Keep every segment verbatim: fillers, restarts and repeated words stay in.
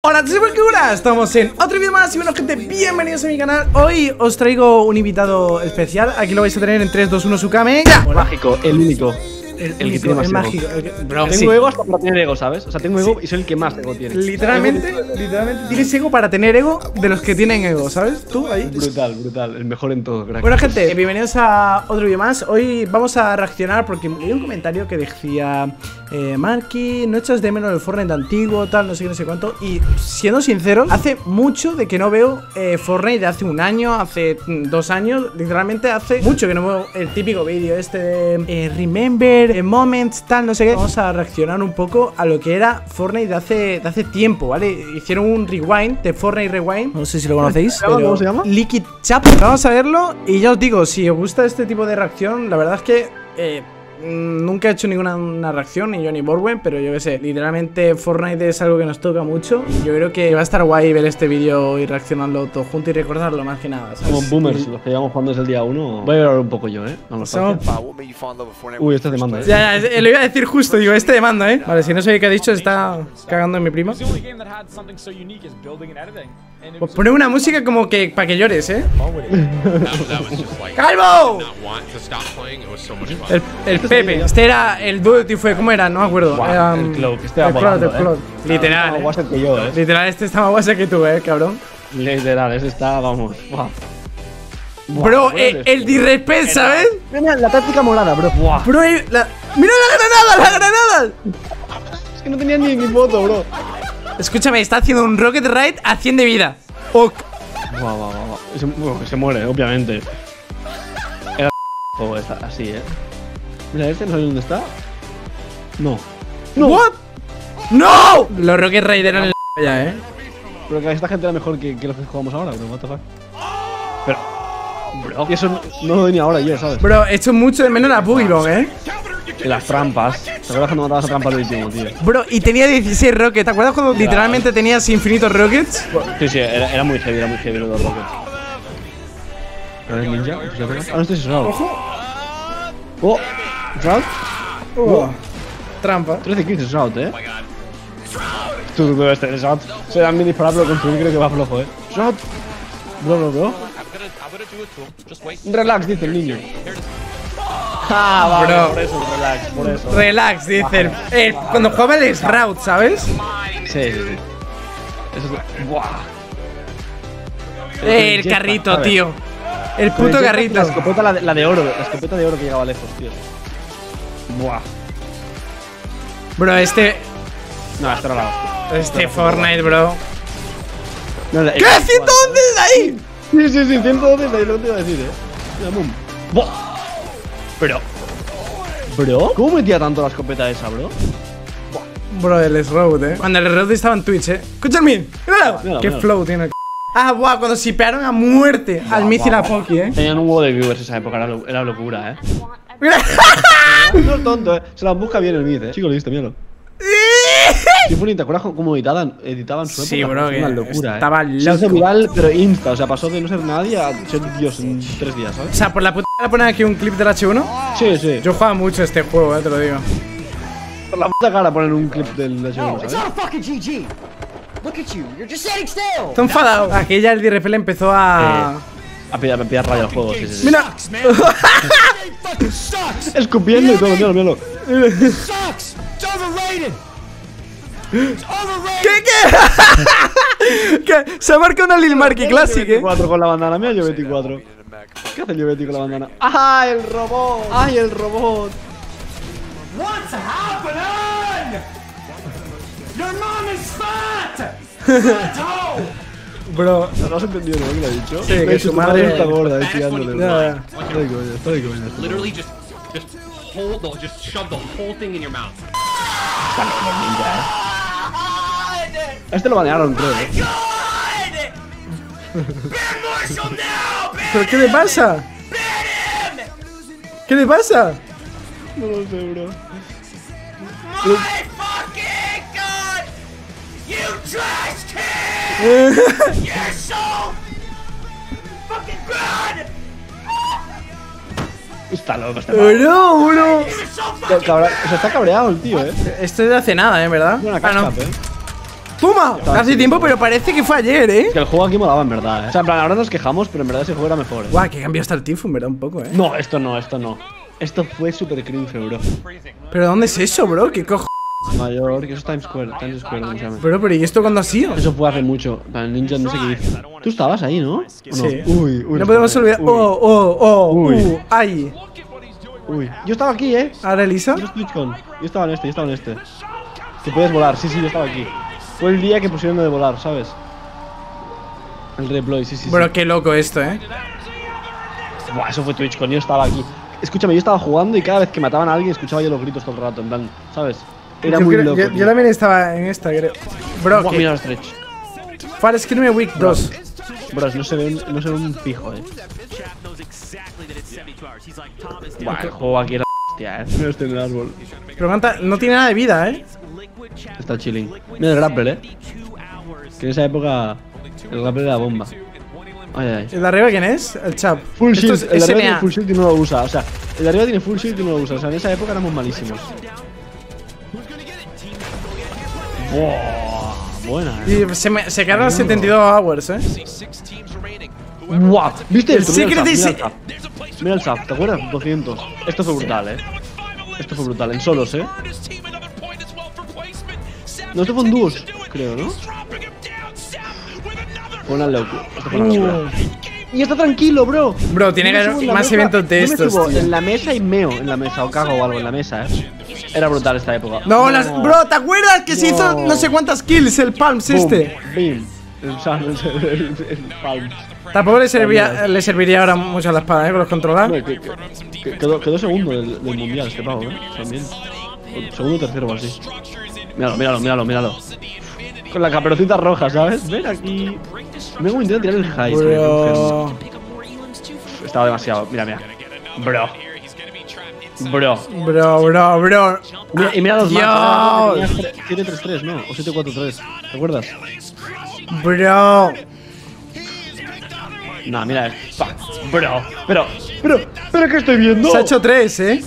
Hola, soy Marquigura, estamos en otro vídeo más y bueno gente, bienvenidos a mi canal. Hoy os traigo un invitado especial, aquí lo vais a tener en tres, dos, uno, Sukame. ¡Ya! Mágico, el único. El, el que tiene más el ego. mágico. El que, bro, tengo sí. ego hasta para tener ego, ¿sabes? O sea, tengo ego Sí. y soy el que más ego tiene. Literalmente, literalmente tienes ego para tener ego de los que tienen ego, ¿sabes? Tú ahí. Brutal, brutal, el mejor en todo, crack. Bueno gente, bienvenidos a otro vídeo más. Hoy vamos a reaccionar porque leí un comentario que decía eh, Marky, no echas de menos el Fortnite antiguo, tal, no sé qué, no sé cuánto. Y siendo sincero, hace mucho de que no veo eh, Fortnite de hace un año, hace mm, dos años. Literalmente hace mucho que no veo el típico vídeo este de eh, Remember, eh, Moments, tal, no sé qué. Vamos a reaccionar un poco a lo que era Fortnite de hace, de hace tiempo, ¿vale? Hicieron un rewind de Fortnite Rewind. No sé si lo conocéis, pero ¿Cómo se llama? Liquid Chap. Vamos a verlo y ya os digo, si os gusta este tipo de reacción, la verdad es que eh, nunca he hecho ninguna una reacción, ni yo ni Borwen, pero yo qué sé, literalmente Fortnite es algo que nos toca mucho. Y yo creo que va a estar guay ver este vídeo y reaccionarlo todo junto y recordarlo más que nada, ¿sabes? Como boomers, los que llevamos jugando desde el día uno. Voy a llorar un poco yo, ¿eh? No nos Somos- Uy, este te manda, ¿eh? Ya, ya, eh, lo iba a decir justo, digo, este demanda, ¿eh? Vale, si no sé qué ha dicho, está cagando en mi prima. Pues pone una música como que para que llores, ¿eh? ¡Calvo! El, el Pepe, este era el Duty, fue, ¿cómo era? No me acuerdo. Buah, Era, el um, Cloak, este el va Cloak, volando, el Cloak. ¿eh? Literal, Más eh. guasa que yo, ¿eh? Literal, este está más guasa que tú, eh, cabrón. Literal, ese está, vamos. Buah. Buah, Bro, bueno, eh, el disrespect, ¿sabes? Mira, la táctica morada, bro. Buah. Bro, eh, la... ¡Mira la granada, la granada! Es que no tenía ni mi foto, bro. Escúchame, está haciendo un Rocket Raid a cien de vida. Ok. Buah, buah, buah, buah. Se, bueno, se muere, obviamente. Era juego está así, eh. Mira, este no sabe dónde está. No. No. ¿What? ¡No! Los Rocket Raid eran el ya, eh. Pero que esta gente era mejor que, que los que jugamos ahora, bro. What the fuck. Pero. Bro. Y eso no, no lo doy ni ahora yo, ¿sabes? Bro, he hecho mucho de menos la Bugibon, eh. Y las trampas. ¿Te acuerdas cuando matabas a trampas al último, tío? Bro, y tenía dieciséis rockets. ¿Te acuerdas cuando literalmente tenías infinitos rockets? Sí, sí, era, era muy heavy, era muy heavy los dos rockets. ¿Pero es ninja? Ah, no, este es Shroud. Oh, Shroud. Oh, trampa. trece kills Shroud, eh. Tú, tú debes tener Shroud. Se dan mini disparado, pero construir creo que va flojo, eh. Shroud. Bro, bro, bro. Relax, dice el niño. Ah, vale, Bro. por eso, relax, por eso. Relax, dice el, el- cuando jugaba el Shroud, ¿sabes? Sí, sí, sí. Eso es. Buah. Eh, el jetpack, carrito, ¿sabes? tío. El Con el puto jetpack, carrito. La escopeta, la de, la de oro, la escopeta de oro que llegaba lejos, tío. Buah. Bro, este. No, esto era la hostia. Este Fortnite, bro. No, la- ¿Qué? ¿ciento once de ahí? Sí, sí, sí, ciento doce de ahí, lo que te iba a decir, eh. Mira, boom. Buah. Pero. Bro, ¿cómo metía tanto la escopeta esa, bro? Bro, el Shroud, eh. Cuando el Shroud estaba en Twitch, eh. Escúchame, míralo. Míralo, Qué míralo. flow tiene el. Ah, buah, cuando sipearon a muerte al Miz y la Poki, eh. Tenían un huevo de viewers esa época, era, lo- era locura, eh. Mira. No es tonto, eh. Se las busca bien el Mid, eh. Chico, listo, míralo. Sí, Puni, ¿te acuerdas cómo editaban, editaban su época? Sí, bro, Fue una que locura, estaba eh. Se hizo loco. viral, pero insta, o sea, pasó de no ser nadie a ser Dios en tres días, O ¿sabes? sea, por la puta le ponen aquí un clip del H uno. Sí, sí. Yo jugaba mucho este juego, eh, te lo digo. Por la puta cara ponen un clip del H uno, No, it's ¿sabes? not a fucking G G. Look at you. You're just standing still. Está enfadado. Aquella el D R P le empezó a. A pillar, a pillar raya al juego, sí, sí, sí. Mira. Fucking sucks. Escupiendo y todo, míralo, míralo. Sucks. It's overrated. It's overrated. ¿Qué, qué? ¿Qué? Se ha marcado una Lil Marky Classic, eh. veinticuatro con la bandana, mira yo veinticuatro. ¿Qué hace el Yovetti con la bandana? ¡Ah, el robot! ¡Ay, el robot! What's happening? Your mom is fat. Bro. ¿No has entendido lo que le ha dicho? Sí, Le ha que dicho, su tu madre madre- está gorda, ahí tirándole. Ya, ya. Está de coña, está de coña. Literally just just hold the just shove the whole thing in your mouth. A este lo banearon, creo, eh. ¿Pero qué le pasa? ¿Qué le pasa? No lo sé, bro. Está loco, está loco. Bro, bro. Cabra- O sea, está cabreado el tío, eh. Esto es de hace nada, eh, ¿verdad? Buena Ah, no. cascap, eh. ¡Toma! Hace tiempo, pero parece que fue ayer, ¿eh? Es que el juego aquí molaba en verdad, ¿eh? O sea, en plan, ahora nos quejamos, pero en verdad ese juego era mejor, ¿eh? Guau, que cambió hasta el Tifun, ¿verdad? Un poco, ¿eh? No, esto no, esto no. Esto fue súper cringe, bro. ¿Pero dónde es eso, bro? ¿Qué cojo? Mayor, que eso es Times Square, Times Square, ¿cómo se llama? Pero, pero, ¿y esto cuándo ha sido? Eso fue hace mucho. El ninja no sé qué hizo. Tú estabas ahí, ¿no? ¿O no? Sí. Uy, uy. No podemos olvidar. Uy, Oh, oh, oh, Uy. uh, ay. Uy. Yo estaba aquí, ¿eh? ¿Ahora Elisa? Yo estoy con. Yo estaba en este, yo estaba en este. Que puedes volar, sí, sí, yo estaba aquí. Fue el día que pusieron lo de volar, ¿sabes? El deploy, sí, sí. Bro, sí. qué loco esto, ¿eh? Buah, eso fue TwitchCon, yo estaba aquí. Escúchame, yo estaba jugando y cada vez que mataban a alguien escuchaba yo los gritos todo el rato, en plan, ¿sabes? Era yo, muy creo- loco. yo, tío. yo también estaba en esta, creo. Bro, Buah, que. mira los stretch. Far Scream Week dos. Bros, no se ve un, no se ve un pijo, eh. Buah, el juego aquí era hostia, eh. Mira este en el árbol. Pero Manta, no tiene nada de vida, ¿eh? Está chilling. Mira el grappler, eh. Que en esa época el grappler era bomba. Ay, ay. ¿El de arriba quién es? El chap. Full Esto shield, es el de arriba S N tiene A. full shield y no lo usa. O sea, el de arriba tiene full shield y no lo usa. O sea, en esa época éramos malísimos. Buah, buena, eh. Y se, me, se quedaron a setenta y dos hours, ¿eh? Buah, ¿viste El esto? Mira secret el is- zap, mira el zap. Mira el zap, ¿te acuerdas? doscientos. Esto fue brutal, eh. Esto fue brutal, en solos, eh. No, esto fue en dúos, creo, ¿no? Fue una locura. Esto fue una locura. Uh. Y está tranquilo, bro. Bro, tiene que Yo me subo haber en la más mesa, eventos de yo me estos, subo tío. en la mesa y meo en la mesa, o cago o algo en la mesa, eh. Era brutal esta época. No, las. Bro, ¿te acuerdas que se hizo No. no sé cuántas kills el Palms Boom, este? Bim. El Sam, el, el, el Palm. Tampoco le, servía, le serviría ahora mucho a la espada, ¿eh? Con los controlar. Hombre, que- que- que- Quedó, quedó segundo del, del mundial este pavo, ¿eh? También. O segundo o tercero o así. Míralo, míralo, míralo, míralo. Con la caperucita roja, ¿sabes? Ven aquí. Me voy a intentar tirar el high. Bro. Estaba demasiado. Mira, mira. Bro. Bro. Bro, bro, bro. Mira, y mira los Dios. más. siete tres tres, ¿no? O siete cuatro tres. ¿Te acuerdas? Bro. No, mira. Pa. Bro. Pero. Pero. ¿Pero qué estoy viendo? Se ha hecho tres, ¿eh?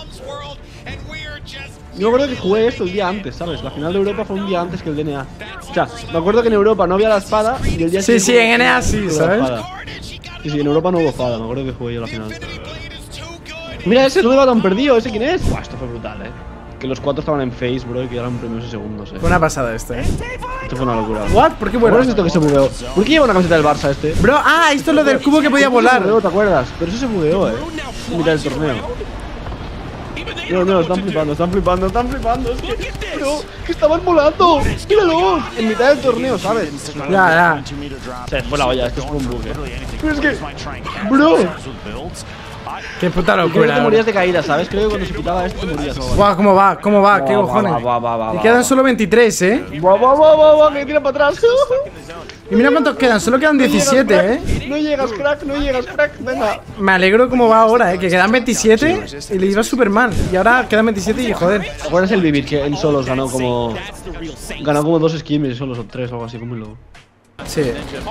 Yo me acuerdo que jugué esto el día antes, ¿sabes? La final de Europa fue un día antes que el D N A. O sea, me acuerdo que en Europa no había la espada y el día Sí, siguiente sí, en N A sí, hubo la ¿sabes? espada. Sí, sí, en Europa no hubo espada, me acuerdo que jugué yo la final. Mira ese, no iba tan perdido, ¿ese quién es? Buah, esto fue brutal, eh. Que los cuatro estaban en face, bro, y que eran premios en segundos, eh. Fue una pasada esto, ¿eh? Esto fue una locura. What? ¿Por qué ¿Te acuerdas bueno? esto que se bugueó? ¿Por qué lleva una camiseta del Barça este? Bro, ah, esto es lo del cubo que podía Eso se volar. bugueó, ¿te acuerdas? Pero eso se bugueó, eh. En mitad del torneo. No, no, están flipando, están flipando, están flipando. Es que, bro, que estaban volando. Míralo. En mitad del torneo, ¿sabes? Ya, ya. Se fue la olla, esto es un bug, eh. Pero es que, bro, Qué puta creo que locura. te bro. morías de caída, ¿sabes? Creo que cuando se quitaba esto te morías o algo. Guau, ¿cómo va? ¿Cmo va? ¿Qué Va, va, cojones? va, va, va, va, Y va, quedan va. solo veintitrés, ¿eh? Buah, buah, buah, buah, buah, que tira para atrás. Y mira cuántos quedan, solo quedan diecisiete, ¿eh? No llegas, crack, no llegas, crack, venga. Me alegro cómo va ahora, ¿eh? Que quedan veintisiete y le iba súper mal. Y ahora quedan veintisiete y joder. ¿Te acuerdas el Vivir que en solos ganó como. Ganó como dos skins solos o tres o algo así, como loco? Sí.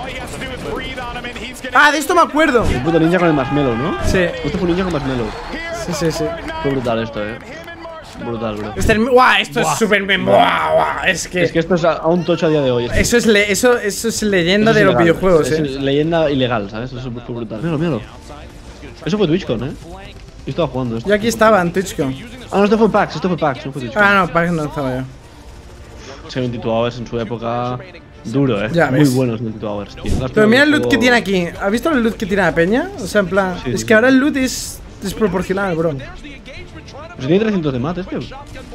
Ah, de esto me acuerdo. El puto ninja con el marshmallow, ¿no? Sí, Este fue un ninja con marshmallow. sí, sí, sí. Fue brutal esto, eh. Brutal, bro. Este es- Guau, esto es súper mem- Guau, guau, es que. Es que esto es a, a un tocho a día de hoy. Esto- Eso es, le- eso, eso es leyenda eso de es los ilegal. videojuegos, Es eh. leyenda ilegal, ¿sabes? Eso fue brutal. Míralo, míralo. Eso fue TwitchCon, eh. Yo estaba jugando esto. Yo aquí estaba en TwitchCon. Ah, no, esto fue PAX, esto fue PAX, no fue TwitchCon. Ah, no, para que no estaba yo. setenta y dos hours en su época. Duro, eh. Ya Muy ves. buenos setenta y dos hours, tío. Lástima Pero mira el que loot que juego- tiene aquí. ¿Has visto el loot que tiene la peña? O sea, en plan. Sí, es sí, que sí. ahora el loot es desproporcional, bro. Pues tiene trescientos de mate, este.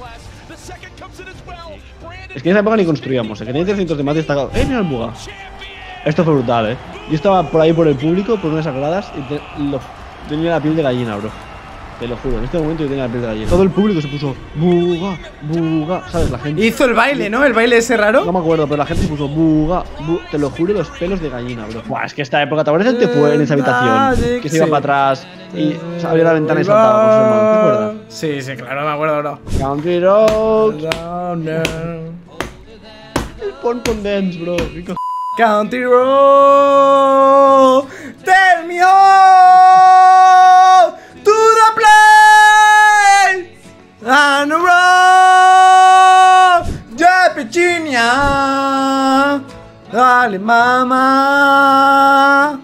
Es que en esa época ni construíamos, eh. Que tiene trescientos de mate y está. ¡Eh, mira el buga! Esto fue brutal, eh. Yo estaba por ahí por el público, por unas sagradas, y te- lo- tenía la piel de gallina, bro. Te lo juro, en este momento yo tenía la piel de gallina. Todo el público se puso buga, buga, ¿sabes? La gente. Hizo el baile, ¿no? El baile ese No raro. me acuerdo, pero la gente se puso buga, bu- te lo juro, los pelos de gallina, bro. Buah, es que esta época, ¿te acuerdas el T fue en esa habitación? Que se iba Sí. para atrás y se abría la ventana y saltaba con su hermano, ¿te acuerdas? Sí, sí, claro, me acuerdo, bro. Country Road, No, no. el Pon Pon Dance, bro. ¿Qué co- Country Road, tell me all to the place and the road, yeah, Virginia. Dale, mamá.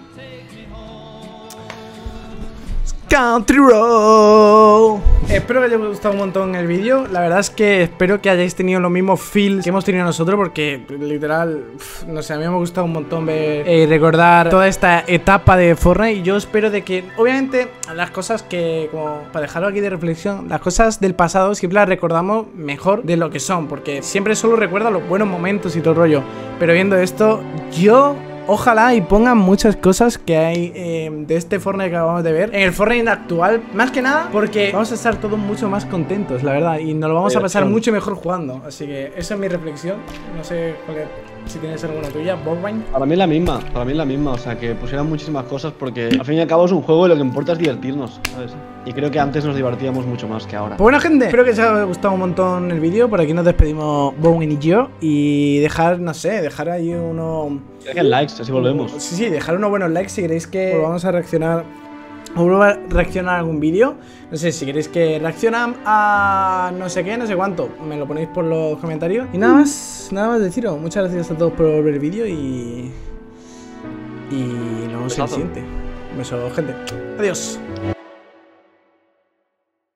Country Road. Espero que os haya gustado un montón el vídeo. La verdad es que espero que hayáis tenido los mismos feels que hemos tenido nosotros, porque literal, uf, no sé, a mí me ha gustado un montón ver y eh, recordar toda esta etapa de Fortnite. Y yo espero de que, obviamente, las cosas que, como para dejarlo aquí de reflexión, las cosas del pasado siempre las recordamos mejor de lo que son, porque siempre solo recuerda los buenos momentos y todo el rollo. Pero viendo esto, yo... ojalá y pongan muchas cosas que hay eh, de este Fortnite que acabamos de ver en el Fortnite actual, más que nada porque vamos a estar todos mucho más contentos, la verdad, y nos lo vamos a pasar mucho mejor jugando. Así que esa es mi reflexión. No sé cuál es, si tienes alguna tuya, Bobwine. Para mí es la misma, para mí es la misma, o sea, que pusieran muchísimas cosas porque al fin y al cabo es un juego y lo que importa es divertirnos, ¿sabes? Y creo que antes nos divertíamos mucho más que ahora. Pues bueno, gente, espero que os haya gustado un montón el vídeo. Por aquí nos despedimos Bobwine y yo, y dejar, no sé, dejar ahí uno... Dejen likes, así volvemos. Sí, sí, dejar unos buenos likes si queréis que volvamos a reaccionar o vuelva a reaccionar a algún vídeo. No sé, si queréis que reaccionan a no sé qué, no sé cuánto, me lo ponéis por los comentarios. Y nada más, nada más deciros. Muchas gracias a todos por ver el vídeo y... Y nos vemos en el siguiente. Un beso, gente. Adiós.